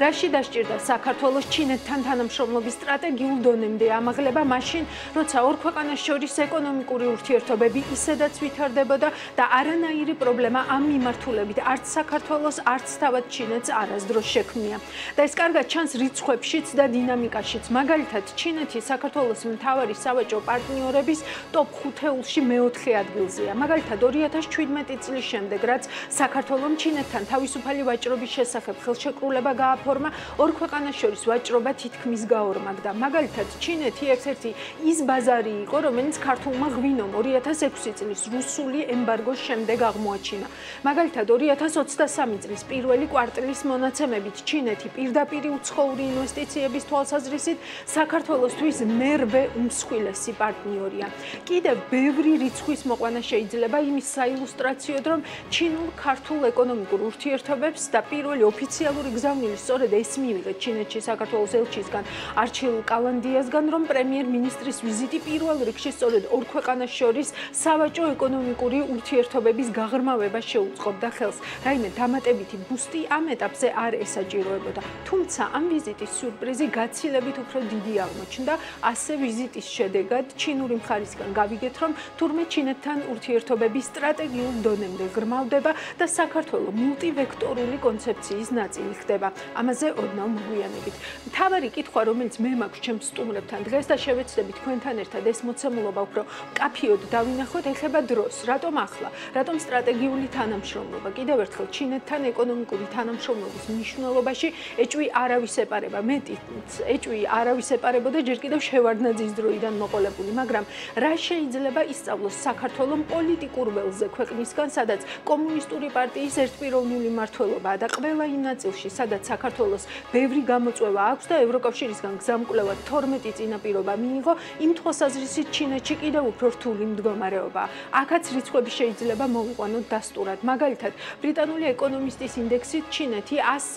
რაში დასჭირდა საქართველოს ჩინეთთან თანამშრომლობის სტრატეგიულ დონემდე ამაღლება მაშინ, როცა ორ ქვეყანას შორის ეკონომიკური ურთიერთობები ისედაც ვითარდებოდა და არანაირი პრობლემა ამ მიმართულებით არც საქართველოს, არც თავად ჩინეთს არასდროს შექმნია. და ეს კარგად ჩანს რიცხვებშიც და დინამიკაშიც. მაგალითად, ჩინეთი საქართველოს მთავარი სავაჭრო პარტნიორების ტოპ 5-ში მეოთხე ადგილზეა. მაგალითად, 2017 წლის შემდეგ, რაც საქართველომ ჩინეთთან თავისუფალი ვაჭრობის შესახებ ხელშეკრულება გააფორმა, ორ ქვეყანას შორის ვაჭრობა თითქმის გაორმაგდა. მაგალითად, ჩინეთი ერთ-ერთი ის ბაზარი იყო, რომელიც ქართულმა ღვინომ 2006 წლის რუსული ემბარგოს შემდეგ აღმოაჩინა. მაგალითად, 2023 წლის პირველი კვარტლის მონაცემებით ჩინეთი პირდაპირი უცხოური ინვესტიციების თვალსაზრისით საქართველოსთვის მერვე უმსხვილესი პარტნიორია. კიდევ ბევრი რიცხვის მოყვანა შეიძლება იმის საილუსტრაციოდ, რომ ჩინურ-ქართულ ეკონომიკურ ურთიერთობებს და პირველი ოფიციალური გზავნილი სწორედ ეს მივიღეთ ჩინეთში საქართველოს ელჩისგან არჩილ კალანდიასგან, რომ პრემიერ-მინისტრის ვიზიტი პირველ რიგში სწორედ ორ ქვეყანას შორის სავაჭრო-ეკონომიკური ურთიერთობების გაღრმავება შეუწყობდა ხელს. რაიმე დამატებითი ბუსტი ამ ეტაპზე არ ესაჭიროებოდა. თუმცა ამ ვიზიტის სიურპრიზი გაცილებით უფრო დიდი აღმოჩნდა. ასე ვიზიტის შედეგად ჩინური მხარისგან გავიგეთ, რომ თურმე ჩინეთთან ურთიერთობები სტრატეგიულ დონემდე ღრმავდება და საქართველო მულტივექტორული კონცეფციის ნაწილი ხდება. ამაზე ოდნავ მოგვიანებით. მთავარი კითხვა, რომელიც მე მაქვს ჩემს სტუმრებთან დღეს და შევეცდები თქვენთან ერთად ეს მოცემულობა უფრო კაფიოდ დავინახოთ, ეხება დროს. რატომ ახლა? რატომ სტრატეგიული თანამშრომლობა? კიდევ ერთხელ ჩინეთთან ეკონომიკური თანამშრომლობის მნიშვნელობაში ეჭვი არავის ეპარება. მეტიც ეჭვი არავის ეპარებოდა ჯერ კიდევ შევარდნაძის დროიდან მოყოლებული, მაგრამ რა შეიძლება ისწავლოს საქართველოს პოლიტიკურ ველზე ქვეყნისგან, სადაც კომუნისტური პარტიის ერთპიროვნული მმართველობაა და ყველა იმ ნაწილში, სადაც საქართველოს ბევრი გამოწვევა აქვს და ევროკავშირისგან გზამკვლევად 12 წინაპირობა მიიღო, იმ თვალსაზრისით ჩინეთში კიდევ უფრო რთული მდგომარეობაა. აქაც რიცხვები შეიძლება მოვიყვანოთ დასტურად. მაგალითად, ბრიტანული ეკონომისტის ინდექსით ჩინეთი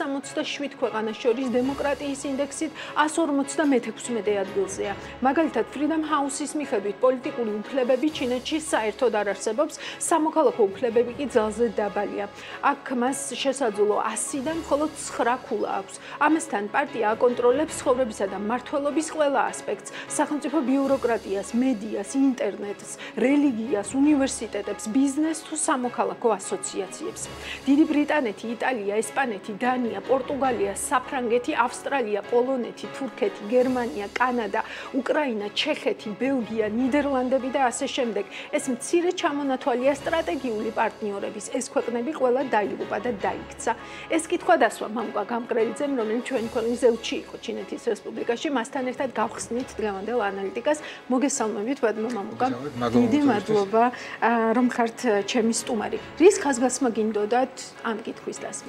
167 ქვეყანას შორის დემოკრატიის ინდექსით 156 ადგილზეა. მაგალითად, Freedom House-ის მიხედვით პოლიტიკური უფლებები ჩინეთში საერთოდ არ არსებობს, სამოქალაქო უფლებები კი ძალზე დაბალია. აქ მას შესაძლო 100-დან მხოლოდ 9 ქულა აქვს. ამასთან პარტია აკონტროლებს ცხოვრებისა და მმართველობის ყველა ასპექტს: სახელმწიფო ბიუროკრატიას, მედიას, ინტერნეტს, რელიგიას, უნივერსიტეტებს, ბიზნესს თუ სამოქალაქო ასოციაციებს. დიდი ბრიტანეთი, იტალია, ესპანეთი, დანია, პორტუგალია, საფრანგეთი, ავსტრალია, პოლონეთი, თურქეთი, გერმანია, კანადა, უკრაინა, ჩეხეთი, ბელგია, ნიდერლანდები და ასე შემდეგ. ეს მცირე ჩამონათვალია სტრატეგიული პარტნიორების. ეს ქვეყნები ყველა დაიღუპა და დაიქცა. ეს კითხვა დასვა მამუკა გამკრელიძემ, რომელიც ჩვენი ქვეყნის ელჩი იყო ჩინეთის რესპუბლიკაში. მასთან ერთად გავხსნით დღევანდელ ანალიტიკას. მოგესალმებით, ბატონო მამუკა. დიდი მადლობა, რომ ხართ ჩემი სტუმარი. რის ხაზგასმა გინდოდათ ამ კითხვის დასმა?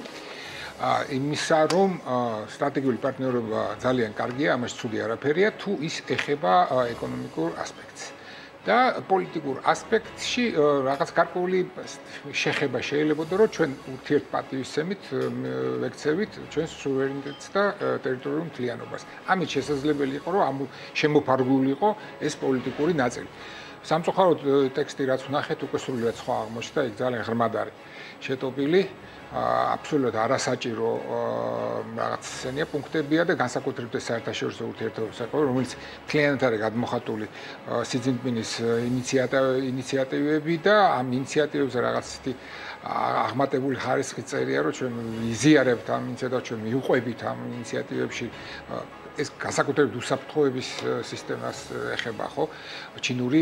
იმისა, რომ სტრატეგიული პარტნიორობა ძალიან კარგია, ამას ცუდი არაფერია, თუ ის ეხება ეკონომიკურ ასპექტს. და პოლიტიკურ ასპექტში რაღაც გარკვეული შეხება შეიძლება, რომ ჩვენ ურთიერთპატივისცემით ვექცევით ჩვენს სუვერენიტეტს და ტერიტორიულ მთლიანობას. ამით შესაძლებელი იყო, რომ შემოფარგლული იყო ეს პოლიტიკური ნაწილი. სამწუხაროდ ტექსტი რაც ვნახეთ, უკვე სრულიად სხვა აღმოჩნდა, იქ ძალიან ღრმად არის შეტობილი. აბსოლუტურად არასაჭირო რაღაც სცენია პუნქტებია და განსაკუთრებით საერთაშორისო ურთიერთობების საქმე, რომელიც მთლიანად არის გადმოხატული სი ძინპინის ინიციატივები და ამ ინიციატივებზე რაღაც ისეთი აღმატებული ხარისხი წერია, რომ ჩვენ ვიზიარებთ ამ ინიციატივებს, ჩვენ მივყვებით ამ ინიციატივებში ეს განსაკუთრებით უსაფრთხოების სისტემას ეხება, ხო? ჩინური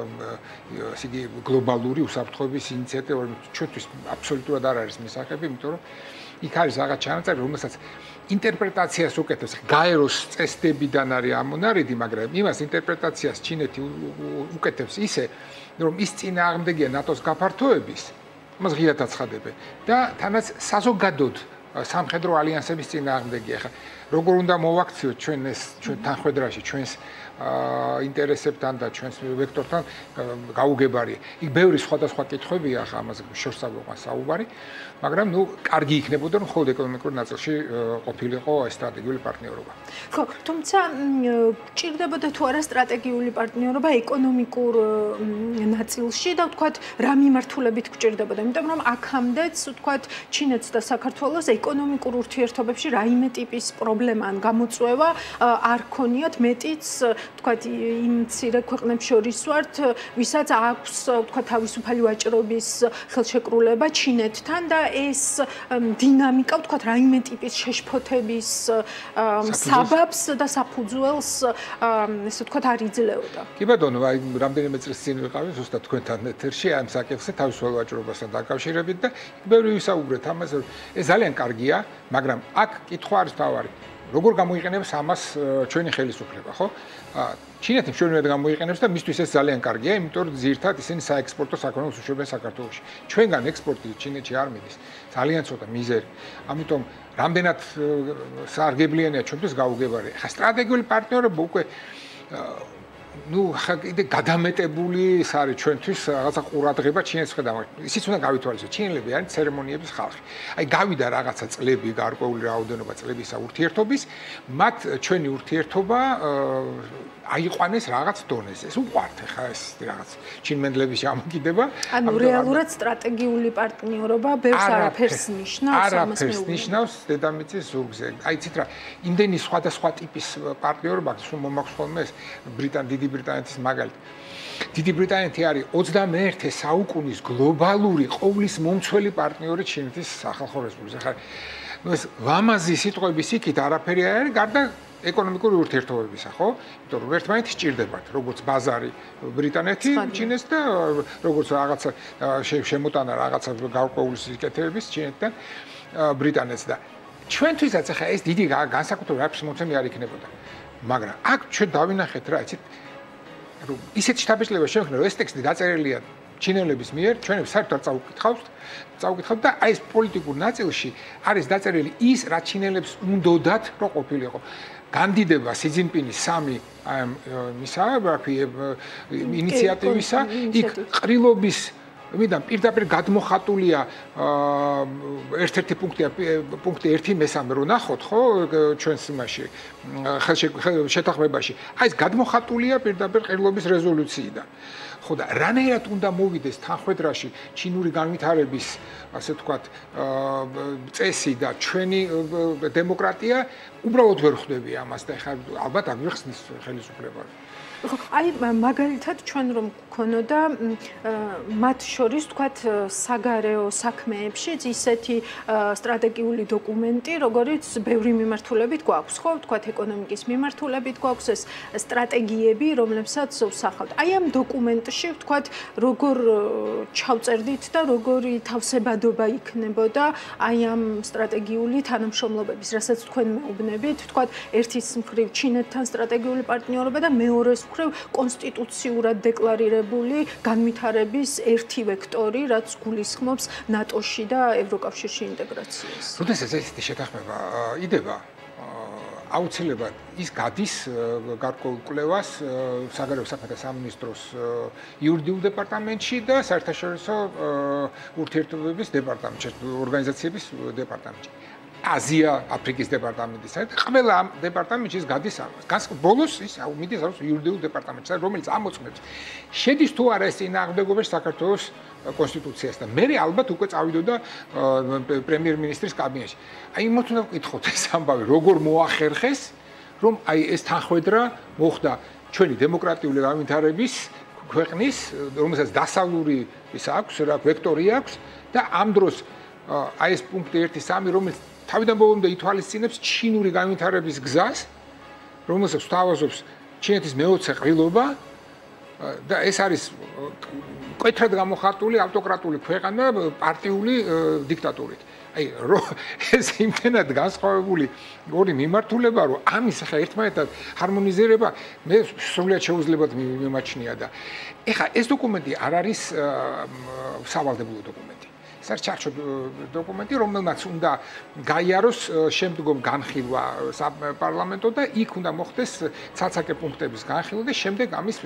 ისეთი გლობალური უსაფრთხოების ინიციატივა, ჩვენთვის აბსოლუტურად არ არის მისაღები, იმიტომ რომ იქ არის რაღაც ჩანაწერი, რომელსაც ინტერპრეტაციას უკეთებს, გაეროს წესდებიდან არის ამონარიდი, მაგრამ იმას ინტერპრეტაციას ჩინეთი უკეთებს ისე, რომ ის წინააღმდეგია ნატოს გაფართოების, მას ღიად აცხადებენ და თანაც საზოგადოდ სამხედრო ალიანსების წინააღმდეგია. ხა როგორ უნდა მოვაქციოთ ჩვენ ეს ჩვენ თანხმედრაში ჩვენს ინტერესებთან და ჩვენს ვექტორთან გაუგებარია. იქ ბევრი სხვადასხვა კითხვებია, ახლა ამაზე შორსაგვოყვანს საუბარი, მაგრამ კარგი იქნებოდა, რომ მხოლოდ ეკონომიკურ ნაწილში ყოფილიყო ეს სტრატეგიული პარტნიორობა. ხო, თუმცა გჭირდებოდა თუ არა სტრატეგიული პარტნიორობა ეკონომიკურ ნაწილში და ვთქვათ, რა მიმართულებით გჭირდებოდა, იმიტომ რომ აქამდეც ვთქვათ, ჩინეთს და საქართველოს ეკონომიკურ ურთიერთობებში რაიმე ტიპის პრობლემა ან გამოწვევა არ ქონიათ, მეტიც ვთქვათ, იმ მცირე ქვეყნებს შორის ვართ, ვისაც აქვს ვთქვათ, თავისუფალი ვაჭრობის ხელშეკრულება ჩინეთთან და ეს დინამიკა ვთქვათ, რაიმე ტიპის შეშფოთების საბაბს და საფუძველს ესე ვთქვათ, არ იძლეოდა. კი ბატონო, აი რამდენიმე წელს წინ ვიყავი ზუსტად თქვენთან ეთერში ამ საკითხზე თავისუფალ ვაჭრობასთან დაკავშირებით და ბევრი ვისაუბრეთ ამაზე, ეს ძალიან კარგია, მაგრამ აქ კითხვა არის თავარი. როგორ გამოიყენებს ამას ჩვენი ხელისუფლება, ხო? ჩინეთი მშვენივრად გამოიყენებს და მისთვის ეს ძალიან კარგია, იმიტომ რომ ძირითადად ისინი საექსპორტო საქონელს უშვებენ საქართველოში. ჩვენგან ექსპორტი ჩინეთში არ მიდის. ძალიან ცოტა მიზერი. ამიტომ რამდენად სარგებლიანია ჩვენთვის გაუგებარია. ხა სტრატეგიული პარტნიორობა უკვე ხა კიდე გადამეტებული ის არის ჩვენთვის რაღაცა ყურადღება ჩინეთს ხედავთ. ისიც უნდა გავითვალისწინოთ, ჩინელები არიან ცერემონიების ხალხი. აი გავიდა რაღაცა წლები, გარკვეული რაოდენობა წლებისა ურთიერთობის, მათ ჩვენი ურთიერთობა აიყვანეს რაღაც დონეზე. ეს უყვართ ხა ეს რაღაც ჩინმენდლების ჩამოკიდება. ანუ რეალურად სტრატეგიული პარტნიორობა ბევრს არაფერს ნიშნავს, ამას არაფერს ნიშნავს დედამიწის ზურგზე. აი ცით რა, იმდენი სხვადასხვა ტიპის პარტნიორობა სულ მომაქვს ხოლმე ეს დიდი ბრიტანეთის მაგალითი. დიდი ბრიტანეთი არის 21 საუკუნის გლობალური ყოვლის მომცველი პარტნიორი ჩინეთის სახალხო რესპუბლიკას. ხა ეს ლამაზი სიტყვების იქით არაფერი არ არის, გარდა ეკონომიკური ურთიერთობებისა, ხო? იმიტომ რომ ერთმანეთს სჭირდებათ, როგორც ბაზარი ბრიტანეთი ჩინეთს და როგორც რაღაცა შემოტანა რაღაცა გარკვეული სიკეთეების ჩინეთთან ბრიტანეთს და ჩვენთვისაც ახლა ეს დიდი განსაკუთრებული რაფის მომცემი არ იქნებოდა. მაგრამ აქ ჩვენ დავინახეთ რა, იცით, რომ ისეთ შთაბეჭდილებას შევქნა, რომ ეს ტექსტი დაწერილია ჩინელების მიერ, ჩვენებს საერთოდ წავკითხავთ და აი ეს პოლიტიკურ ნაწილში არის დაწერილი ის, რა ჩინელებს უნდოდათ, რომ ყოფილიყო. განდიდება სი ძინპინის 3 ინიციატივისა, იქ ყრილობის ვიდან პირდაპირ გადმოხატულია ერთ-ერთი პუნქტი 1/3 რო ნახოთ, ხო, ჩვენს იმაში შეთანხმებაში. აი ეს გადმოხატულია პირდაპირ ყრილობის რეზოლუციიდან. ხო და რანაირად უნდა მოვიდეს თანხმედრაში ჩინური განვითარების, ასე ვთქვათ, წესი და ჩვენი დემოკრატია, უბრალოდ ვერ ხვდები ამას და ეხლა ალბათ აგვიხსნის ხელისუფლება. აი მაგალითად ჩვენ რომ გქონოდა მათ შორის თქვათ საგარეო საქმეებშიც ისეთი სტრატეგიული დოკუმენტი, როგორც ბევრი მიმართულებით გვაქვს, ხო, თქვათ ეკონომიკის მიმართულებით გვაქვს ეს სტრატეგიები, რომლებსაც ვსახავთ. აი ამ დოკუმენტში თქვათ როგორ ჩავწერდით და როგორი თავსებადობა იქნებოდა აი ამ სტრატეგიული თანამშრომლობების, რასაც თქვენ მეუბნებით, თქვათ ერთის მხრივ ჩინეთთან სტრატეგიული პარტნიორობა და მეორეს მხრივ კონსტიტუციურად დეკლარირებული განვითარების ერთი ვექტორი, რაც გულისხმობს ნატოში და ევროკავშირში ინტეგრაციას. როდესაც ესეთი შეთანხმება იდება, აუცილებლად ის გადის გარკვეულ კვლევას საგარეო საქმეთა სამინისტროს იურიდიულ დეპარტამენტში და საერთაშორისო ურთიერთობების დეპარტამენტში, ორგანიზაციების დეპარტამენტში. აზია, აფრიკის დეპარტამენტის, ყველა ამ დეპარტამენტში ის გადის ამას. ბოლოს ის მიდის ამას იურიდიულ დეპარტამენტში, რომელიც ამოწმებს შედის თუ არა ეს წინააღმდეგობაში საქართველოს კონსტიტუციასთან. მე ალბათ უკვე წავიდოდა პრემიერ-მინისტრის კაბინეტში. აი იმათ უნდა ვკითხოთ ეს ამბავი, როგორ მოახერხეს, რომ აი ეს თანხმედრა მოხდა ჩვენი დემოკრატიული განვითარების ქვეყნის, რომელსაც დასავლური ის აქვს, რა ვექტორი აქვს და ამ დროს აი ეს პუნქტი 1-3, რომელიც თავიდან ბოლომდე ითვალისწინებს ჩინური განვითარების გზას, რომელსაც თავაზობს ჩინეთის მეოცე ყრილობა და ეს არის მკვეთრად გამოხატული ავტოკრატული ქვეყანა პარტიული დიქტატურით. აი ეს იმდენად განსხვავებული ორი მიმართულება, რომ ამის ახლა ერთმანეთთან ჰარმონიზირება მე სრულიად შეუძლებელად მიმაჩნია და ეხლა ეს დოკუმენტი არ არის სავალდებულო დოკუმენტი. ეს არის ჩარჩო დოკუმენტი, რომელმაც უნდა გაიაროს შემდგომ განხილვა პარლამენტო და იქ უნდა მოხდეს ცალ-ცალკე პუნქტების განხილვა და შემდეგ ამის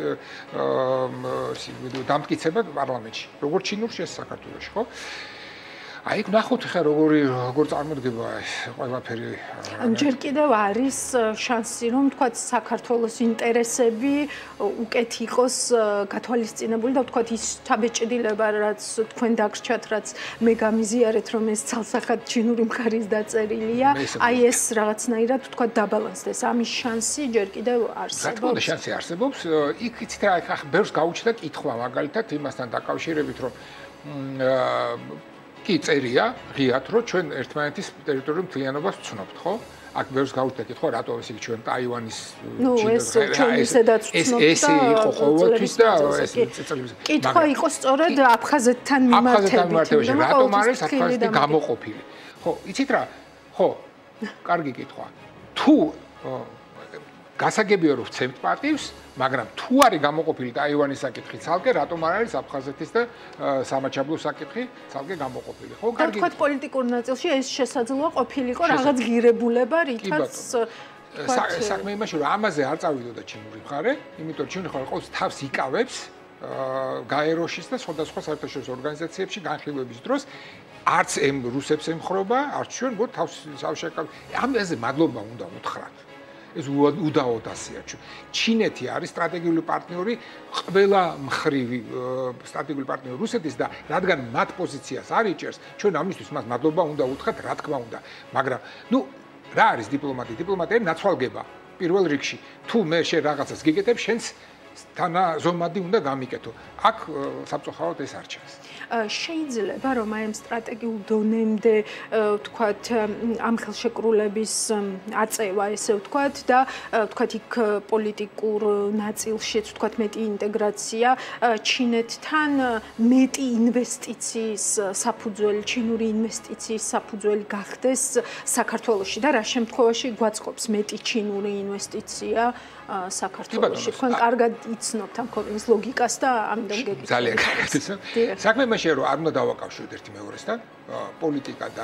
დამტკიცება პარლამენტში. როგორც ჩინურში ეს საქართველოში, ხო? აი, ნახოთ ხა როგორ წარმოდგება ეს ყველაფერი. ჯერ კიდევ არის შანსი, რომ თქვათ საქართველოს ინტერესები უკეთ იყოს გათვალისწინებული და თქვათ ის ჩაბეჭდილება, რაც თქვენ დაგრჩათ, რაც მე გამიზიარეთ, რომ ეს ცალსახად ჩინური მხარის დაწერილია, აი ეს რაღაცნაირად თქვათ დაბალანსდეს. ამის შანსი ჯერ კიდევ არსებობს. რა თქმა უნდა, შანსი არსებობს. იქ იცით რა, ხა ბევრს გაუჩნდა კითხვა მაგალითად იმასთან დაკავშირებით, რომ კი წერია ღიად, რომ ჩვენ ერთმანეთის ტერიტორიულ მთლიანობას ვცნობთ, ხო? აქ ბევრს გაუჩნდა კითხვა, რატო ესე იგი ჩვენ ტაივანის ესე იყო ყოველთვის და ეს წელიწადში. კითხვა იყო სწორედ აფხაზეთთან მიმართებით, რატომ არის აფხაზეთი გამოყოფილი? ხო, იცით რა? ხო, კარგი კითხვა. თუ გასაგებია რომ ვცემთ პატივს, მაგრამ თუ არის გამოყოფილი ტაივანის საკითხი ცალკე, რატომ არ არის აფხაზეთის და სამაჩაბლოს საკითხი ცალკე გამოყოფილი? ხო, კარგი. თქვათ პოლიტიკურ ნაწილში ეს შესაძლოა ყოფილიყო რაღაც ღირებულება, რითაც საქმე იმაში რომ ამაზე არ წავიდოდა ჩინური მხარე, იმიტომ რომ ჩინური მხარე ყოველთვის თავს იკავებს გაეროშიც და სხვადასხვა საერთაშორისო ორგანიზაციებში განხილვების დროს არც რუსებს ემხრობა, არც ჩვენ გო თავს შევშეკავ. ამაზე მადლობა უნდა უთხრათ. ეს უდაოდ ასია. ჩინეთი არის სტრატეგიული პარტნიორი, ყველა მხრივი სტრატეგიული პარტნიორი რუსეთის და რადგან მათ პოზიციას არ იჭერს, ჩვენ ამისთვის მას მადლობა უნდა უთხრათ, რა თქმა უნდა. მაგრამ, რა არის დიპლომატია? დიპლომატია ნაცვალგება პირველ რიგში. თუ მე შენ რაღაცას გიგეთებ, შენს თანაზომადი უნდა გამიკეთო. აქ სამწუხაროდ ეს არ ჩანს. შეიძლება რომ აი ამ სტრატეგიულ დონემდე ვთქვათ ამ ხელშეკრულების აწევა ესე ვთქვათ და ვთქვათ იქ პოლიტიკურ ნაწილშიც ვთქვათ მეტი ინტეგრაცია ჩინეთთან მეტი ინვესტიციის საფუძველი ჩინური ინვესტიციის საფუძველი გახდეს საქართველოში და რა შემთხვევაში გვაწყობს მეტი ჩინური ინვესტიცია საქართველოში. თქვენ კარგად იცნობთ ამ ქვეყნის ლოგიკას და ამიტომ გეკითხებით. ძალიან კარგად იცნობ. საქმე იმაშია რომ არ უნდა დავაკავშიროთ ერთი მეორესთან. პოლიტიკა და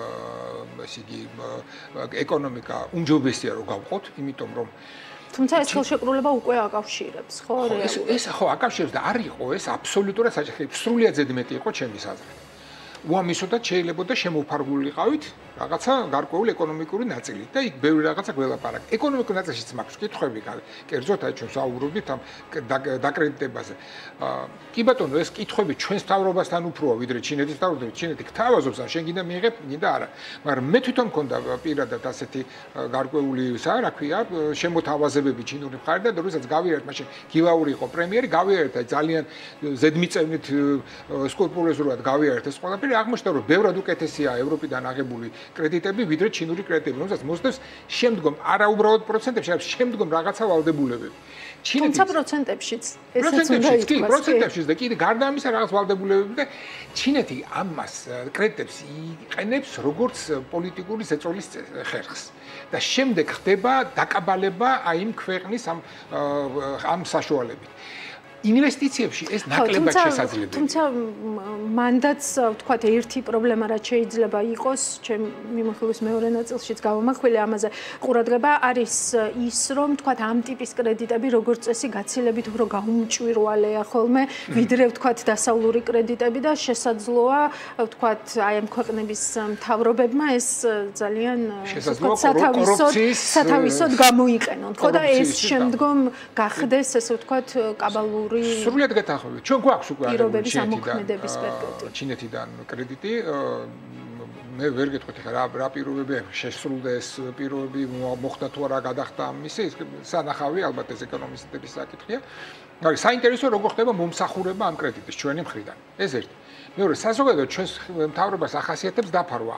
ესე იგი ეკონომიკა უმჯობესია რომ გავყოთ, იმიტომ რომ თუმცა ეს ხელშეკრულება უკვე აკავშირებს, ხო? ეს ხო აკავშირებს და არ იყო ეს აბსოლუტურად საჭირო. სრულიად ზედმეტი იყო ჩემის აზრით. უამისოდაც შეიძლებოდა შემოფარგულიყავით რაღაცა გარკვეული ეკონომიკური ნაწილი და იქ ბევრი რაღაცა გველაპარაკეთ. ეკონომიკურ ნაწილშიც მაქვს კითხვები, კერძოდ აი ჩვენ საუბრობდით ამ დაკრედიტებაზე. კი ბატონო, ეს კითხვები ჩვენს მთავრობასთან უფროა, ვიდრე ჩინეთის მთავრობასთან. ჩინეთი გთავაზობს, ან შენ გინდა მიიღებ, გინდა არა. მაგრამ მე თვითონ მქონდა პირადად ასეთი გარკვეული რა ქვია, შემოთავაზებები ჩინური მხარიდან და როდესაც გავიარეთ, მაშინ გილაური იყო პრემიერი, გავიარეთ აი ძალიან ზედმიწევნით სკრუპულოზურად გავიარეთ ეს ყველაფერი. აღმოჩნდა რომ ბევრად უკეთესია ევროპიდან აღებული კრედიტები ვიდრე ჩინური კრედიტები, რომელსაც მოსდევს შემდგომ არა უბრალოდ პროცენტებში, არამედ შემდგომ რაღაცა ვალდებულებები. თუმცა პროცენტებშიც ესაც უნდა ითქვას. პროცენტებშიც და კიდე გარდა ამისა რაღაც ვალდებულებები და ჩინეთი ამას კრედიტებს იყენებს როგორც პოლიტიკური ზეწოლის ხერხს. და შემდეგ ხდება დაკაბალება აი იმ ქვეყნის ამ საშუალებით. ინვესტიციებში ეს ნაკლებად შესაძლებელია. თუმცა მანდაც ვთქვათ ერთი პრობლემა რაც შეიძლება იყოს, ჩემ მიმოხილვის მეორე ნაწილშიც გავამახვილე ამაზე ყურადღება არის ის, რომ ვთქვათ ამ ტიპის კრედიტები როგორც წესი გაცილებით უფრო გაუმჭვირვალეა ხოლმე, ვიდრე ვთქვათ დასავლური კრედიტები და შესაძლოა ვთქვათ აი ამ ქვეყნების მთავრობებმა ეს ძალიან სათავისოდ გამოიყენონ. ხო და ეს შემდგომ გახდეს ესე ვთქვათ კაბალური სრულიად გეთანხმებით. ჩვენ გვაქვს უკვე ჩინეთიდან კრედიტი. მე ვერ გეტყვით ხა რა პირობები შესრულდა ეს პირობები მოხდა თუ არა გადახდა ამისი სანახავი ალბათ ეს ეკონომისტების საკითხია. მაგრამ საინტერესო როგორ ხდება მომსახურება ამ კრედიტის ჩვენი მხრიდან. ეს ერთი. მეორე საზოგადოებრივ ჩვენს მთავრობას ახასიათებს დაფარვა.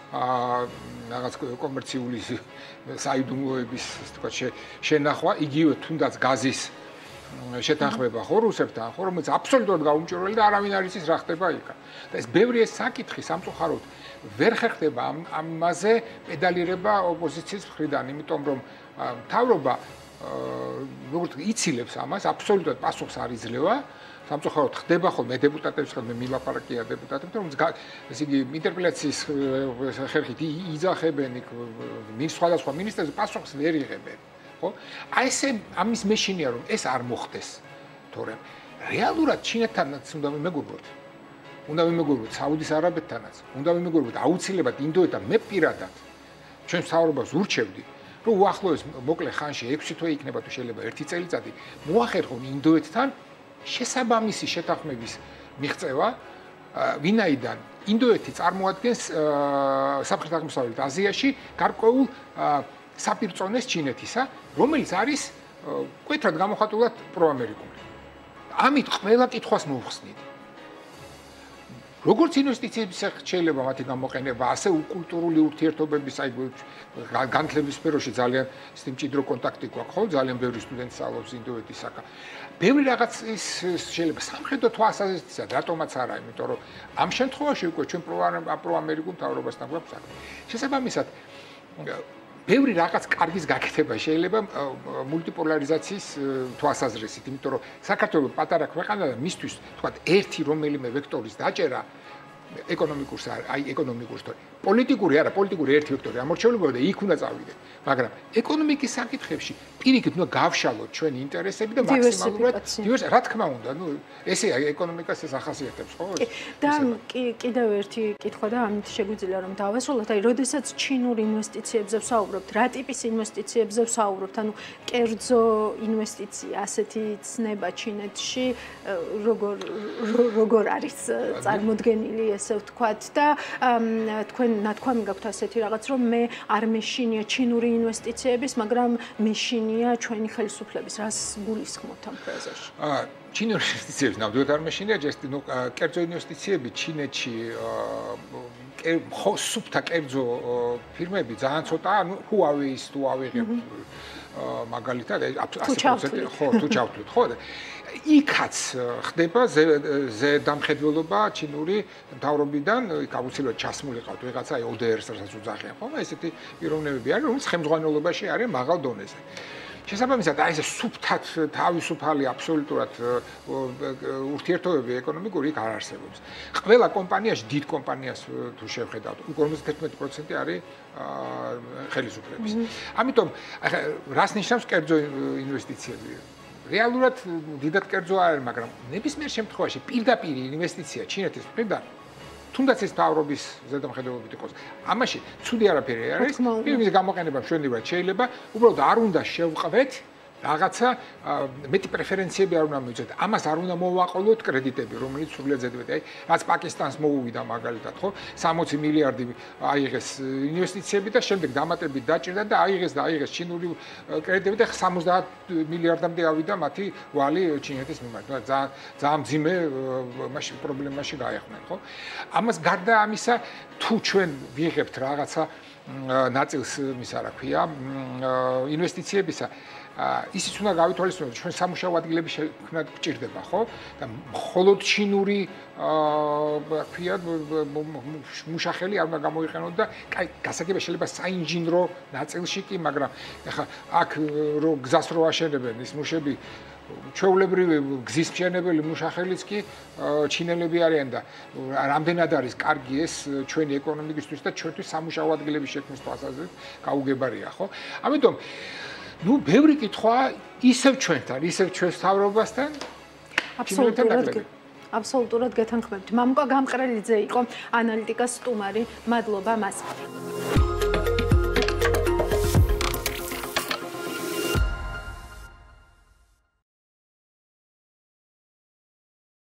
რაღაც კომერციული საიდუმლოების თქვა შენახვა, იგივე თუნდაც გაზის შეთანხმება ხო რუსებთან, ხო რომელიც აბსოლუტურად გაუმჭვირვალე და არავინ არ იცის რა ხდება იქ. და ეს ბევრი ეს საკითხი სამწუხაროდ ვერ ხერხდება ამაზე პედალირება ოპოზიციის მხრიდან, იმიტომ რომ მთავრობა როგორც იცილებს ამას, აბსოლუტურად პასუხს არ იძლევა სამწუხაროდ ხდება ხოლმე დეპუტატებს ხოლმე მილაპარაკია დეპუტატებთან, რომ ესე იგი ინტერპელაციის ხერხით იძახებენ იქ სხვადასხვა მინისტრებს პასუხს ვერ იღებენ, ხო? აი ესე ამის მეშინია რომ ეს არ მოხდეს, თორემ რეალურად ჩინეთთანაც უნდა მეგობროთ. უნდა მეგობროთ საუდის არაბეთთანაც, უნდა მეგობროთ აუცილებლად ინდოეთთან, მე პირადად ჩვენ საუბრობას ურჩევდი, რომ უახლოეს მოკლე ხანში 6 თვე იქნება თუ შეიძლება 1 წელიწადი მოახერხონ ინდოეთთან შესაბამისი შეთანხმების მიღწევა, ვინაიდან ინდოეთი წარმოადგენს სამხრეთ-აღმოსავლეთ აზიაში გარკვეულ საპირწონეს ჩინეთისა, რომელიც არის მკვეთრად გამოხატულად პროამერიკული. ამით ყველა კითხვას მოვხსნით. როგორც ინვესტიციების შეიძლება მათი გამოყენება, ასე კულტურული ურთიერთობების, აი განათლების სფეროში ძალიან მჭიდრო კონტაქტი გვაქვს, ხო? ძალიან ბევრი სტუდენტი სწავლობს ინდოეთის აქ. ბევრი რაღაც ის შეიძლება სამხედრო თვალსაზრისით, რატომაც არა, იმიტომ რომ ამ შემთხვევაში უკვე ჩვენ პროამერიკულ მთავრობასთან გვაქვს საქმე. შესაბამისად, ბევრი რაღაც კარგის გაკეთება შეიძლება მულტიპოლარიზაციის თვალსაზრისით, იმიტომ რომ საქართველოს პატარა ქვეყანა და მისთვის თქვა ერთი რომელიმე ვექტორის დაჭერა ეკონომიკურს აი ეკონომიკურს თორე პოლიტიკური არა პოლიტიკური ერთი ვექტორი ამორჩეულობა და იქ უნდა წავიდეთ, მაგრამ ეკონომიკის საკითხებში პირიქით უნდა გავშალოთ ჩვენი ინტერესები და მაქსიმალურად რა თქმა უნდა, ნუ ესეა ეკონომიკას ეს ახასიათებს, ხო? და კიდევ ერთი კითხვა და ამით შეგვიძლია რომ დავასრულოთ, აი როდესაც ჩინურ ინვესტიციებზე ვსაუბრობთ, რა ტიპის ინვესტიციებზე ვსაუბრობთ, ანუ კერძო ინვესტიცია, ასეთი ცნება ჩინეთში როგორ არის წარმოდგენილი, ესე ვთქვათ და თქვენ ნათქვამი გაქვთ ასეთი რაღაც, რომ მე არ მეშინია ჩინური ინვესტიციების, მაგრამ მეშინია ჩვენი ხელისუფლების. რას გულისხმობთ ამ ფრაზაში? ჩინური ინვესტიციების ნამდვილად არ მეშინია, ჯესტი, ნუ კერძო ინვესტიციები ჩინეთში სუფთა კერძო ფირმები ძალიან ცოტაა, ნუ Huawei-ის თუ ავიღებთ მაგალითად 100% ხო, თუ ჩავთვლით, ხო? იქაც ხდება ზედამხედველობა ჩინური მთავრობიდან, იქ აუცილებლად ჩასმულიყავთ ვიღაცა აი ODR-ს რასაც უძახიან, ხო? ესეთი პიროვნებები არის, რომელიც ხელმძღვანელობაში არის მაღალ დონეზე. შესაბამისად, აი ეს სუფთად თავისუფალი აბსოლუტურად ურთიერთობები ეკონომიკური იქ არ არსებობს. ყველა კომპანიაში, დიდ კომპანიას თუ შევხედავთ, 51% არის ხელისუფლების. ამიტომ რას ნიშნავს კერძო ინვესტიციები? რეალურად დიდად კერძო არ არის, მაგრამ ნებისმიერ შემთხვევაში პირდაპირ ინვესტიცია ჩინეთის მხრიდან თუნდაც ეს მთავრობის ზედამხედველობით იყოს. ამაში ცუდი არაფერი არ არის. ფილმის გამოყენება მშვენივრად შეიძლება, უბრალოდ არ უნდა შევყვეთ რაღაცა მეტი პრეფერენციები არ უნდა მივიძეთ. ამას არ უნდა მოვაყოლოთ კრედიტები, რომელიც სრულიად ზედმეტი. აი, რაც პაკისტანს მოუვიდა მაგალითად, ხო? 60 მილიარდი აიღეს ინვესტიციები და შემდეგ დამატებით დაჭირდა და აიღეს ჩინური კრედიტები და 70 მილიარდამდე ავიდა მათი ვალი ჩინეთის მიმართ. ძალიან მძიმე მაშინ პრობლემაში გაეხმნენ, ხო? ამას გარდა ამისა, თუ ჩვენ ვიღებთ რაღაცა ნაწილს იმისა, რა ქვია, ინვესტიციებისა ისიც უნდა გავითვალისწინოთ, ჩვენ სამუშაო ადგილები შექმნათ გჭირდება, ხო? და მხოლოდ ჩინური ქვია მუშახელი არ უნდა გამოიყენოთ და კაი, გასაგებია შეიძლება საინჟინრო ნაწილში კი, მაგრამ ეხლა აქ რო გზას რო აშენებენ ის მუშები ჩვეულებრივი გზის მშენებელი მუშახელიც კი ჩინელები არიან და რამდენად არის კარგი ეს ჩვენი ეკონომიკისთვის და ჩვენთვის სამუშაო ადგილების შექმნის თვალსაზრისით გაუგებარია, ხო? ამიტომ ნუ ბევრი კითხვა ისევ ჩვენთან, ისევ ჩვენს მთავრობასთან. აბსოლუტურად გეთანხმებთ. მამუკა გამყრელიძე იყო ანალიტიკას სტუმარი. მადლობა მას.